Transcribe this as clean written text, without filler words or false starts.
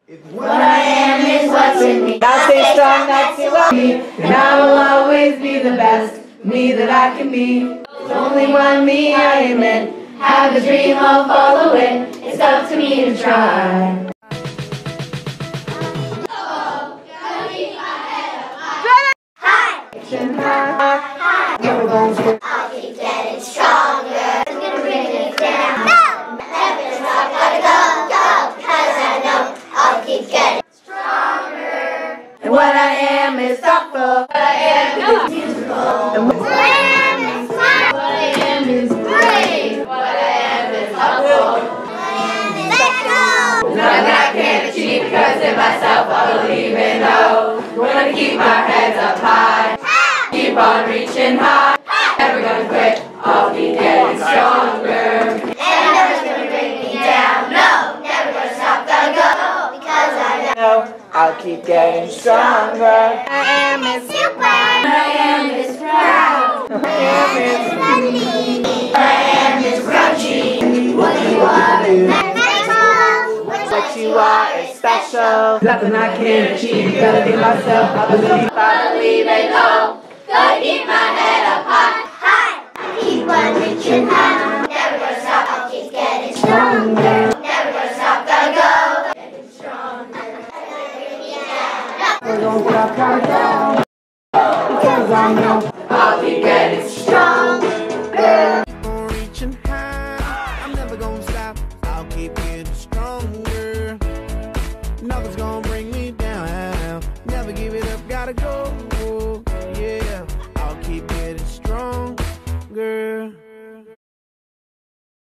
What I am is what's in me. I'll stay strong, that's who I'll be. And I will always be the best me that I can be. There's only one me I am in. Have a dream, I'll follow it. It's up to me to try. I'll keep getting stronger. I'm gonna bring it down. No! Never stop, gotta go, go. Cause I know I'll keep getting stronger. And what I am is thoughtful. What I am is beautiful. And what I am is smart. What I am is brave. What I am is helpful. What I am is sexual. Nothing I can't achieve because in myself I believe and know. Gonna keep my heads up high. Keep on reaching high. Never gonna quit, I'll be getting stronger. And nothing's gonna bring me down. No, never gonna stop, gotta go. Because I know I'll keep getting stronger. I am is super. I am is proud. I am is lovely. I am is grouchy. What you are is magical. What you are is special. Nothing I can't achieve. Gotta be myself. I believe and know. Gotta keep my head up high. Keep on reaching high. Never gonna stop, I'll keep getting stronger. Never gonna stop, gotta go. Getting stronger. We're gonna stop, gotta go. Because I know I'll keep getting stronger. Reaching high. I'm never gonna stop.